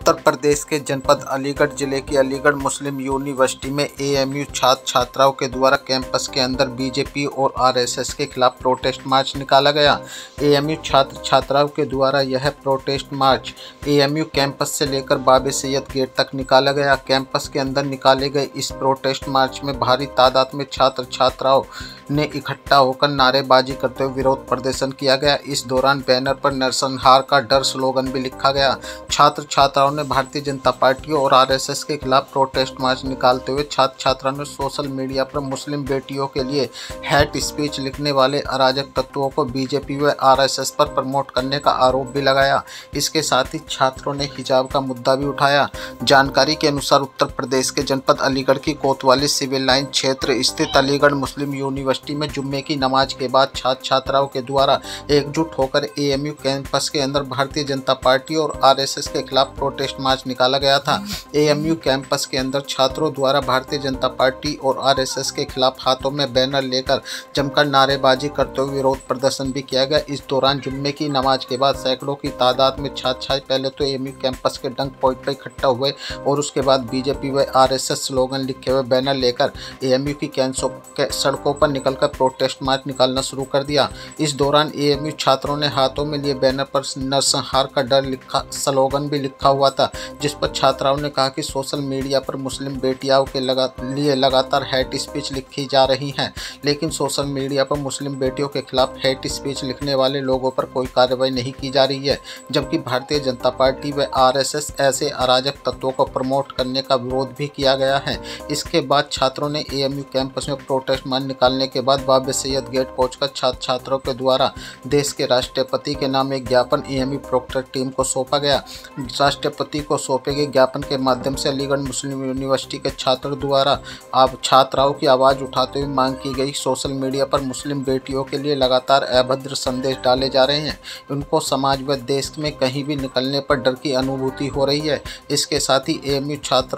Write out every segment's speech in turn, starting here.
उत्तर प्रदेश के जनपद अलीगढ़ जिले की अलीगढ़ मुस्लिम यूनिवर्सिटी में एएमयू छात्र छात्राओं के द्वारा कैंपस के अंदर बीजेपी और आरएसएस के खिलाफ प्रोटेस्ट मार्च निकाला गया। एएमयू छात्र छात्राओं के द्वारा यह प्रोटेस्ट मार्च एएमयू कैंपस से लेकर बाबे सैयद गेट तक निकाला गया। कैंपस के अंदर निकाले गए इस प्रोटेस्ट मार्च में भारी तादाद में छात्र छात्राओं ने इकट्ठा होकर नारेबाजी करते हुए विरोध प्रदर्शन किया गया। इस दौरान बैनर पर नरसंहार का डर स्लोगन भी लिखा गया। छात्र छात्राओं ने भारतीय जनता पार्टी और आरएसएस के खिलाफ प्रोटेस्ट मार्च निकालते हुए छात्र छात्राओं ने सोशल मीडिया पर मुस्लिम बेटियों के लिए हेट स्पीच लिखने वाले अराजक तत्वों को बीजेपी व आरएसएस पर प्रमोट करने का आरोप भी लगाया। इसके साथ ही छात्रों ने हिजाब का मुद्दा भी उठाया। जानकारी के अनुसार उत्तर प्रदेश के जनपद अलीगढ़ की कोतवाली सिविल लाइन क्षेत्र स्थित अलीगढ़ मुस्लिम यूनिवर्सिटी में जुम्मे की नमाज के बाद छात्र छात्राओं के द्वारा एकजुट होकर एएमयू कैंपस के अंदर भारतीय जनता पार्टी और आरएसएस के खिलाफ प्रोटेस्ट मार्च निकाला गया था। एएमयू कैंपस के अंदर छात्रों द्वारा भारतीय जनता पार्टी और आरएसएस के खिलाफ हाथों में बैनर लेकर जमकर नारेबाजी करते हुए विरोध प्रदर्शन भी किया गया। इस दौरान जुम्मे की नमाज के बाद सैकड़ों की तादाद में छात्र छात्राएं पहले तो एएमयू कैंपस के डंक पॉइंट पर इकट्ठा हुए और उसके बाद बीजेपी व आरएसएस स्लोगन लिखे हुए बैनर लेकर एएमयू की सड़कों पर निकलकर प्रोटेस्ट मार्च निकालना शुरू कर दिया। इस दौरान एएमयू छात्रों ने हाथों में लिए बैनर पर नरसंहार का डर लिखा स्लोगन भी लिखा हुआ था, जिस पर छात्राओं ने कहा कि सोशल मीडिया पर मुस्लिम बेटियों के लिए लगातार हेट स्पीच लिखी जा रही हैं, लेकिन सोशल मीडिया पर मुस्लिम बेटियों के खिलाफ हेट स्पीच लिखने वाले लोगों पर कोई कार्रवाई नहीं की जा रही है, जबकि भारतीय जनता पार्टी व आरएसएस ऐसे अराजक तत्वों को प्रमोट करने का विरोध भी किया गया है। इसके बाद छात्रों ने एएमयू कैंपस में प्रोटेस्ट मार्च निकालने के बाद बाबे सैयद गेट पहुंचकर छात्र छात्रों के द्वारा देश के राष्ट्रपति के नाम एक ज्ञापन एएमयू प्रोक्टर टीम को सौंपा गया। राष्ट्रपति को सौंपे गए ज्ञापन के माध्यम से अलीगढ़ मुस्लिम यूनिवर्सिटी के छात्रों द्वारा अब छात्राओं की आवाज़ उठाते हुए मांग की गई। सोशल मीडिया पर मुस्लिम बेटियों के लिए लगातार अभद्र संदेश डाले जा रहे हैं, उनको समाज व देश में कहीं भी निकलने पर डर की अनुभूति हो रही है। इसके साथ ही एएमयू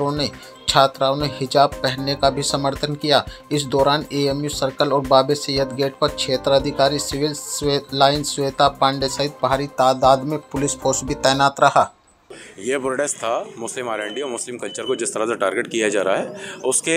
छात्राओं ने हिजाब पहनने का भी समर्थन किया। इस दौरान एएमयू सर्कल और बाबे सैयद गेट पर क्षेत्राधिकारी सिविल लाइन श्वेता पांडे सहित भारी तादाद में पुलिस फोर्स भी तैनात रहा। ये प्रोटेस्ट था मुस्लिम आरएनडी और मुस्लिम कल्चर को जिस तरह से टारगेट किया जा रहा है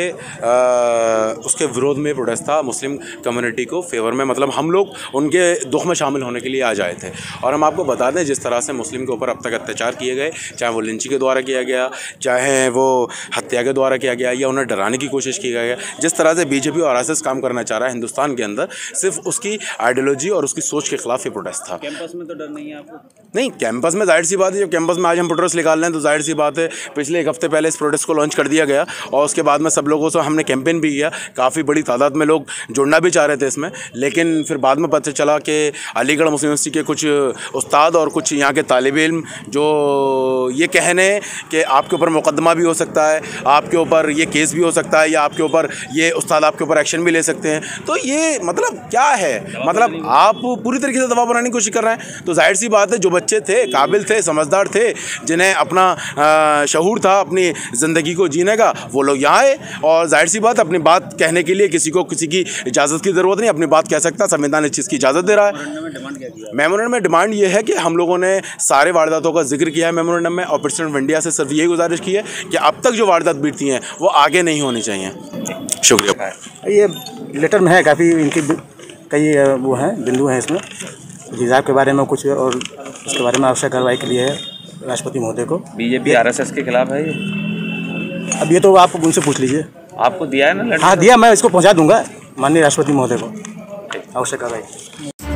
उसके विरोध में प्रोटेस्ट था। मुस्लिम कम्युनिटी को फेवर में, मतलब हम लोग उनके दुख में शामिल होने के लिए आज आए थे। और हम आपको बता दें जिस तरह से मुस्लिम के ऊपर अब तक अत्याचार किए गए, चाहे वो लिंचिंग के द्वारा किया गया, चाहे वो हत्या के द्वारा किया गया या उन्हें डराने की कोशिश की गई, जिस तरह से बीजेपी और आरएसएस काम करना चाह रहा है हिंदुस्तान के अंदर, सिर्फ उसकी आइडियोलॉजी और उसकी सोच के खिलाफ ये प्रोटेस्ट था। कैंपस में तो डर नहीं है आपको? नहीं, कैंपस में जाहिर सी बात है, जब कैंपस में आज हम प्रोटेस्ट निकाल रहे हैं तो जाहिर सी बात है पिछले एक हफ्ते पहले इस प्रोटेस्ट को लॉन्च कर दिया गया और उसके बाद में सब लोगों से हमने कैंपेन भी किया। काफ़ी बड़ी तादाद में लोग जुड़ना भी चाह रहे थे इसमें, लेकिन फिर बाद में पता चला कि अलीगढ़ मुस्लिम यूनिवर्सिटी के कुछ उस्ताद और कुछ यहाँ के तालिब इल्म जो ये कहने कि आपके ऊपर मुकदमा भी हो सकता है, आपके ऊपर ये केस भी हो सकता है, या आपके ऊपर ये उस्ताद आपके ऊपर एक्शन भी ले सकते हैं, तो ये मतलब क्या है, मतलब आप पूरी तरीके से दबाव बनाने की कोशिश कर रहे हैं। तो जाहिर सी बात है जो बच्चे थे, काबिल थे, समझदार थे, जिन्हें अपना शऊर था अपनी ज़िंदगी को जीने का, वो लोग यहाँ आए और जाहिर सी बात अपनी बात कहने के लिए किसी की इजाज़त की ज़रूरत नहीं, अपनी बात कह सकता। संविधान इस चीज़ की इजाज़त दे रहा है। मेमोरेंडम में डिमांड ये है कि हम लोगों ने सारे वारदातों का जिक्र किया है मेमोरेंडम में, और प्रेसिडेंट ऑफ इंडिया से सिर्फ यही गुजारिश की है कि अब तक जो वारदात बीतती हैं वो आगे नहीं होनी चाहिए। शुक्रिया। ये लेटर में है, काफ़ी इनकी कई वो हैं बिंदु हैं इसमें, हिजाब के बारे में कुछ और उसके बारे में आवश्यक कार्रवाई के लिए है राष्ट्रपति महोदय को। बीजेपी आरएसएस के खिलाफ है ये? अब ये तो आप उनसे पूछ लीजिए। आपको दिया है ना लेटर? हाँ दिया, मैं इसको पहुंचा दूंगा माननीय राष्ट्रपति महोदय को आवश्यक कार्रवाई।